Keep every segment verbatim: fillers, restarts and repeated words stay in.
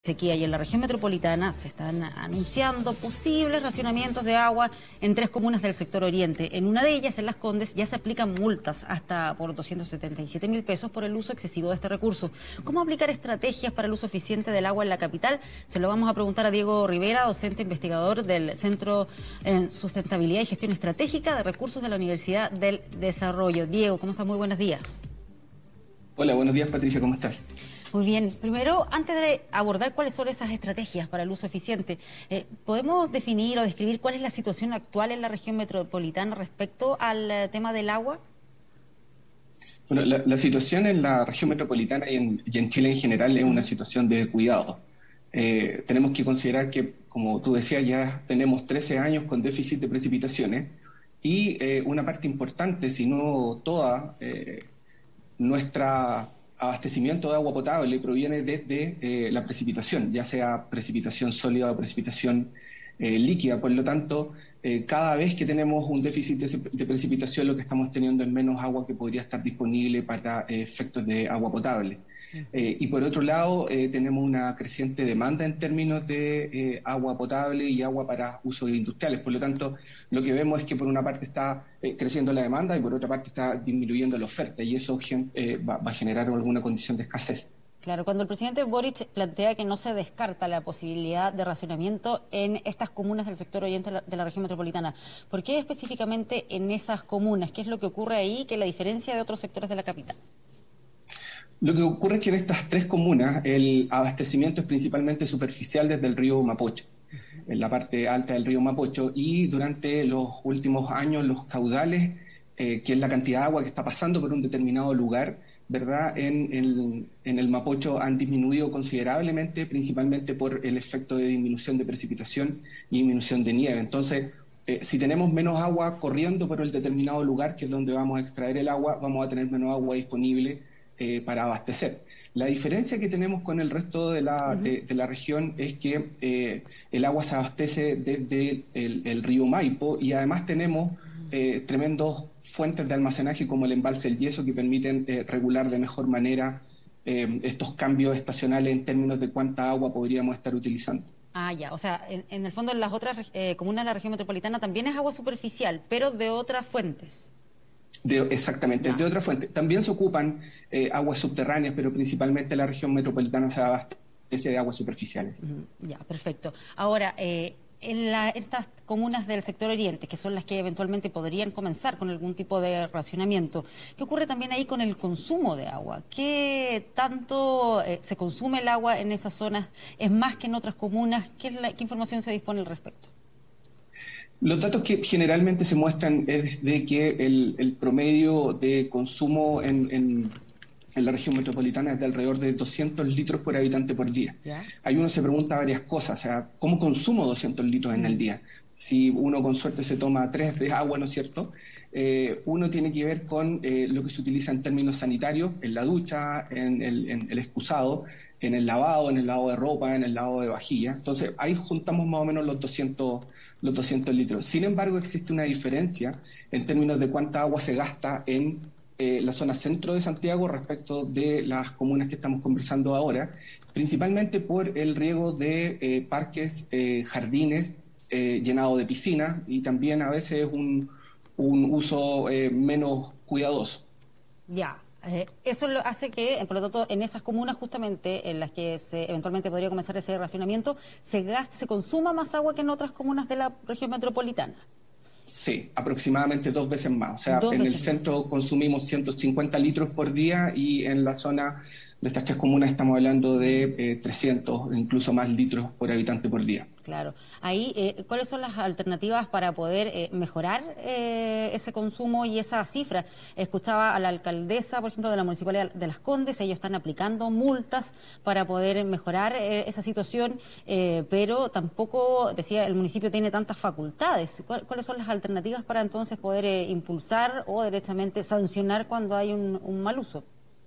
Sequía y en la región metropolitana se están anunciando posibles racionamientos de agua en tres comunas del sector oriente. En una de ellas, en Las Condes, ya se aplican multas hasta por doscientos setenta y siete mil pesos por el uso excesivo de este recurso. ¿Cómo aplicar estrategias para el uso eficiente del agua en la capital? Se lo vamos a preguntar a Diego Rivera, docente investigador del Centro en Sustentabilidad y Gestión Estratégica de Recursos de la Universidad del Desarrollo. Diego, ¿cómo estás? Muy buenos días. Hola, buenos días, Patricia, ¿cómo estás? Muy bien. Primero, antes de abordar cuáles son esas estrategias para el uso eficiente, eh, ¿podemos definir o describir cuál es la situación actual en la región metropolitana respecto al eh, tema del agua? Bueno, la, la situación en la región metropolitana y en, y en Chile en general es una situación de cuidado. Eh, tenemos que considerar que, como tú decías, ya tenemos trece años con déficit de precipitaciones y eh, una parte importante, si no toda, eh, nuestra abastecimiento de agua potable proviene desde eh, la precipitación, ya sea precipitación sólida o precipitación eh, líquida. Por lo tanto, eh, cada vez que tenemos un déficit de, de precipitación, lo que estamos teniendo es menos agua que podría estar disponible para eh, efectos de agua potable. Eh, y por otro lado, eh, tenemos una creciente demanda en términos de eh, agua potable y agua para usos industriales. Por lo tanto, lo que vemos es que por una parte está eh, creciendo la demanda y por otra parte está disminuyendo la oferta, y eso eh, va, va a generar alguna condición de escasez. Claro, cuando el presidente Boric plantea que no se descarta la posibilidad de racionamiento en estas comunas del sector oriente de la región metropolitana, ¿por qué específicamente en esas comunas? ¿Qué es lo que ocurre ahí que la diferencia de otros sectores de la capital? Lo que ocurre es que en estas tres comunas el abastecimiento es principalmente superficial desde el río Mapocho, en la parte alta del río Mapocho, y durante los últimos años los caudales, eh, que es la cantidad de agua que está pasando por un determinado lugar, ¿verdad? En, en, en el Mapocho han disminuido considerablemente, principalmente por el efecto de disminución de precipitación y disminución de nieve. Entonces, eh, si tenemos menos agua corriendo por el determinado lugar, que es donde vamos a extraer el agua, vamos a tener menos agua disponible eh, para abastecer. La diferencia que tenemos con el resto de la, uh-huh. de, de la región es que eh, el agua se abastece desde el, el río Maipo, y además tenemos eh, tremendos fuentes de almacenaje como el embalse El Yeso, que permiten eh, regular de mejor manera eh, estos cambios estacionales en términos de cuánta agua podríamos estar utilizando. Ah, ya, o sea, en, en el fondo en las otras eh, comunas de la región metropolitana también es agua superficial, pero de otras fuentes. De, exactamente, no. de otra fuente. También se ocupan eh, aguas subterráneas, pero principalmente la región metropolitana se abastece de aguas superficiales. Mm, ya, perfecto. Ahora, eh, en la, estas comunas del sector oriente, que son las que eventualmente podrían comenzar con algún tipo de racionamiento, ¿qué ocurre también ahí con el consumo de agua? ¿Qué tanto eh, se consume el agua en esas zonas? ¿Es más que en otras comunas? ¿Qué, la, qué información se dispone al respecto? Los datos que generalmente se muestran es de que el, el promedio de consumo en, en, en la región metropolitana es de alrededor de doscientos litros por habitante por día. ¿Ya? Ahí uno se pregunta varias cosas, o sea, ¿cómo consumo doscientos litros en mm. el día? Si uno con suerte se toma tres de agua, ¿no es cierto? Eh, uno tiene que ver con eh, lo que se utiliza en términos sanitarios, en la ducha, en el, en el excusado, en el lavado, en el lavado de ropa, en el lavado de vajilla. Entonces, ahí juntamos más o menos los doscientos, los doscientos litros. Sin embargo, existe una diferencia en términos de cuánta agua se gasta en eh, la zona centro de Santiago respecto de las comunas que estamos conversando ahora, principalmente por el riego de eh, parques, eh, jardines, eh, llenado de piscinas, y también a veces un, un uso eh, menos cuidadoso. Ya. Eh, eso lo hace que, por lo tanto, en esas comunas justamente en las que se, eventualmente podría comenzar ese racionamiento, se gaste, se consuma más agua que en otras comunas de la región metropolitana. Sí, aproximadamente dos veces más. O sea, dos en el centro más. consumimos ciento cincuenta litros por día, y en la zona de estas tres comunas estamos hablando de eh, trescientos, incluso más litros por habitante por día. Claro. Ahí, eh, ¿cuáles son las alternativas para poder eh, mejorar eh, ese consumo y esa cifra? Escuchaba a la alcaldesa, por ejemplo, de la Municipalidad de Las Condes, ellos están aplicando multas para poder mejorar eh, esa situación, eh, pero tampoco, decía, el municipio tiene tantas facultades. ¿Cuáles son las alternativas para entonces poder eh, impulsar o directamente sancionar cuando hay un, un mal uso?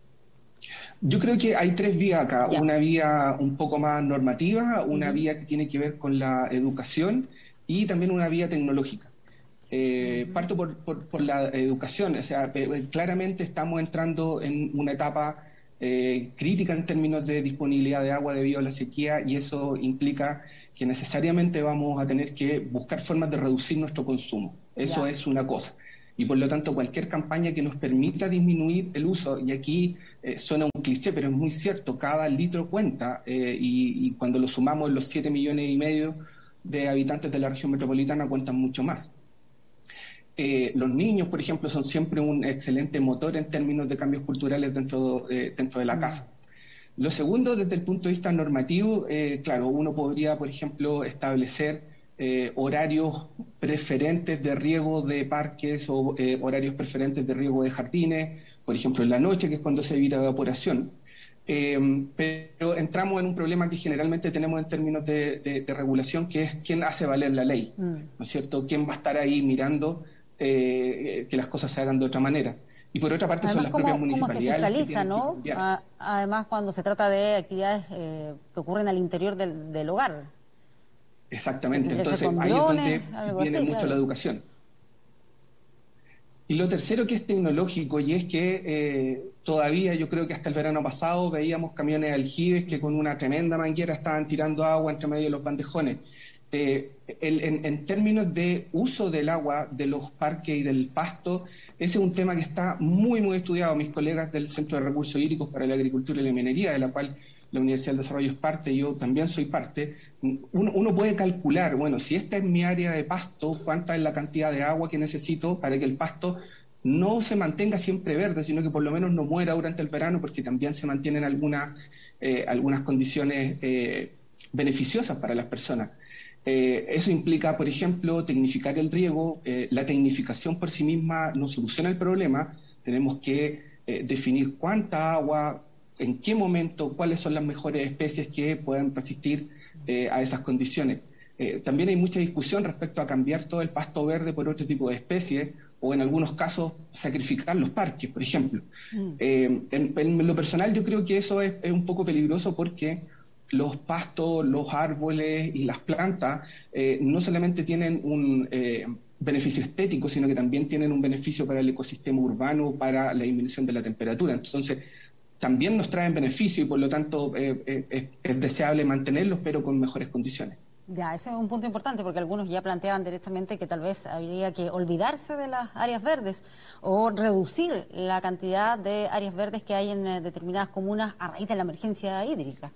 Yo creo que hay tres vías acá, Ya. Una vía un poco más normativa, una uh-huh. vía que tiene que ver con la educación, y también una vía tecnológica. Eh, uh-huh. Parto por, por, por la educación, o sea, eh, claramente estamos entrando en una etapa eh, crítica en términos de disponibilidad de agua debido a la sequía, y eso implica que necesariamente vamos a tener que buscar formas de reducir nuestro consumo. Eso Ya. es una cosa. Y por lo tanto, cualquier campaña que nos permita disminuir el uso, y aquí eh, suena un cliché, pero es muy cierto, cada litro cuenta, eh, y, y cuando lo sumamos los siete millones y medio de habitantes de la región metropolitana cuentan mucho más. Eh, los niños, por ejemplo, son siempre un excelente motor en términos de cambios culturales dentro, eh, dentro de la casa. Lo segundo, desde el punto de vista normativo, eh, claro, uno podría, por ejemplo, establecer eh, horarios preferentes de riego de parques o eh, horarios preferentes de riego de jardines, por ejemplo, en la noche, que es cuando se evita evaporación. Eh, pero entramos en un problema que generalmente tenemos en términos de, de, de regulación, que es quién hace valer la ley, Mm. ¿no es cierto? ¿Quién va a estar ahí mirando eh, que las cosas se hagan de otra manera? Y por otra parte son Además, las propias ¿cómo, cómo se municipalidades las que fiscaliza, tienen que no? cambiar. A- además, cuando se trata de actividades eh, que ocurren al interior del, del hogar. Que Exactamente, tendría que ser entonces con ahí es drones, donde algo viene así, mucho la claro. educación. Y lo tercero que es tecnológico, y es que eh, todavía yo creo que hasta el verano pasado veíamos camiones aljibes que con una tremenda manguera estaban tirando agua entre medio de los bandejones. Eh, el, en, en términos de uso del agua de los parques y del pasto, ese es un tema que está muy, muy estudiado. Mis colegas del Centro de Recursos Hídricos para la Agricultura y la Minería, de la cual la Universidad del Desarrollo es parte, yo también soy parte, uno, uno puede calcular, bueno, si esta es mi área de pasto, cuánta es la cantidad de agua que necesito para que el pasto no se mantenga siempre verde, sino que por lo menos no muera durante el verano, porque también se mantienen algunas, eh, algunas condiciones eh, beneficiosas para las personas. Eh, eso implica, por ejemplo, tecnificar el riego. Eh, la tecnificación por sí misma no soluciona el problema. Tenemos que eh, definir cuánta agua, en qué momento, cuáles son las mejores especies que puedan resistir eh, a esas condiciones. Eh, también hay mucha discusión respecto a cambiar todo el pasto verde por otro tipo de especies, o en algunos casos sacrificar los parques, por ejemplo. Mm. Eh, en, en lo personal yo creo que eso es, es un poco peligroso, porque los pastos, los árboles y las plantas eh, no solamente tienen un eh, beneficio estético, sino que también tienen un beneficio para el ecosistema urbano, para la disminución de la temperatura. Entonces, también nos traen beneficio, y por lo tanto eh, eh, es, es deseable mantenerlos, pero con mejores condiciones. Ya, ese es un punto importante porque algunos ya planteaban directamente que tal vez habría que olvidarse de las áreas verdes o reducir la cantidad de áreas verdes que hay en eh, determinadas comunas a raíz de la emergencia hídrica.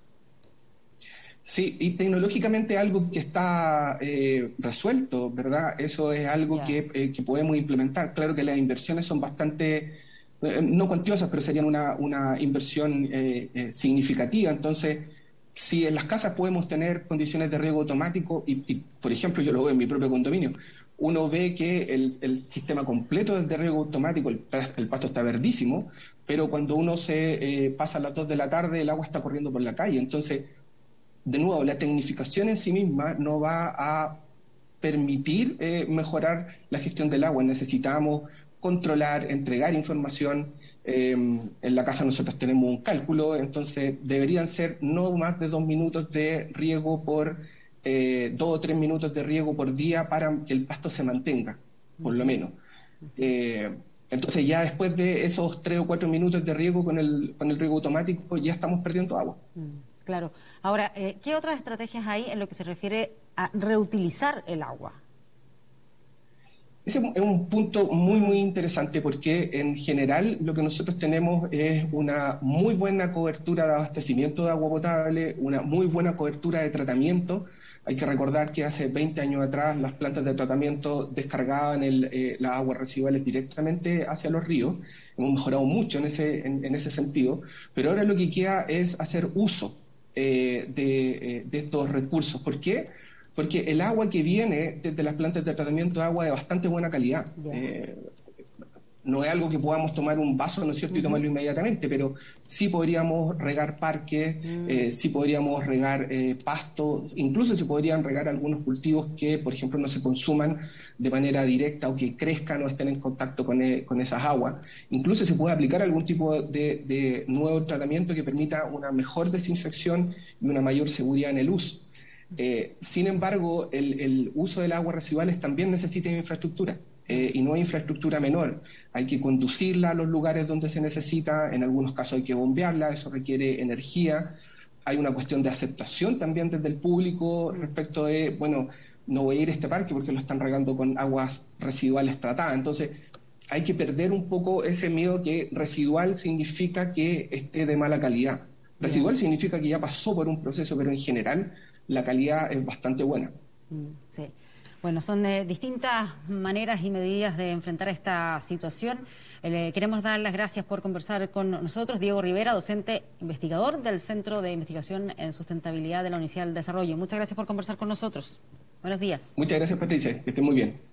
Sí, y tecnológicamente algo que está eh, resuelto, ¿verdad? Eso es algo Ya. que, eh, que podemos implementar. Claro que las inversiones son bastante, eh, no cuantiosas, pero serían una, una inversión eh, eh, significativa. Entonces, si en las casas podemos tener condiciones de riego automático, y, y, por ejemplo yo lo veo en mi propio condominio, uno ve que el, el sistema completo de riego automático, el, el pasto está verdísimo, pero cuando uno se eh, pasa a las dos de la tarde, el agua está corriendo por la calle. Entonces, de nuevo, la tecnificación en sí misma no va a permitir eh, mejorar la gestión del agua. Necesitamos controlar, entregar información. Eh, en la casa nosotros tenemos un cálculo, entonces deberían ser no más de dos minutos de riego por, eh, dos o tres minutos de riego por día para que el pasto se mantenga, por lo menos. Eh, entonces ya después de esos tres o cuatro minutos de riego con el, con el riego automático, ya estamos perdiendo agua. Mm, claro. Ahora, eh, ¿qué otras estrategias hay en lo que se refiere a reutilizar el agua? Ese es un punto muy, muy interesante, porque en general lo que nosotros tenemos es una muy buena cobertura de abastecimiento de agua potable, una muy buena cobertura de tratamiento. Hay que recordar que hace veinte años atrás las plantas de tratamiento descargaban el, eh, las aguas residuales directamente hacia los ríos. Hemos mejorado mucho en ese, en, en ese sentido, pero ahora lo que queda es hacer uso eh, de, eh, de estos recursos. ¿Por qué? Porque el agua que viene desde las plantas de tratamiento de agua es de bastante buena calidad. Yeah. Eh, no es algo que podamos tomar un vaso, ¿no es cierto?, y tomarlo Uh-huh. inmediatamente, pero sí podríamos regar parques, Mm. eh, sí podríamos regar eh, pastos, incluso se podrían regar algunos cultivos que, por ejemplo, no se consuman de manera directa, o que crezcan o estén en contacto con, e, con esas aguas. Incluso se puede aplicar algún tipo de, de nuevo tratamiento que permita una mejor desinfección y una mayor seguridad en el uso. Eh, sin embargo, el, el uso del agua residuales también necesita infraestructura. eh, y no es infraestructura menor. Hay que conducirla a los lugares donde se necesita, en algunos casos hay que bombearla, eso requiere energía. Hay una cuestión de aceptación también desde el público respecto de, bueno, no voy a ir a este parque porque lo están regando con aguas residuales tratadas. Entonces, hay que perder un poco ese miedo que residual significa que esté de mala calidad. Residual Bien. significa que ya pasó por un proceso, pero en general la calidad es bastante buena. Sí. Bueno, son eh, distintas maneras y medidas de enfrentar esta situación. Eh, le queremos dar las gracias por conversar con nosotros. Diego Rivera, docente investigador del Centro de Investigación en Sustentabilidad de la Universidad del Desarrollo. Muchas gracias por conversar con nosotros. Buenos días. Muchas gracias, Patricia. Que esté muy bien.